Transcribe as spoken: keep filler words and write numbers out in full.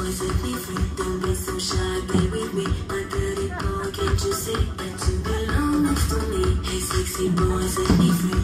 boys let me free. Don't be so shy, play with me. My pretty boy, can't you see that you belong next to me? Hey, sexy boys let me free.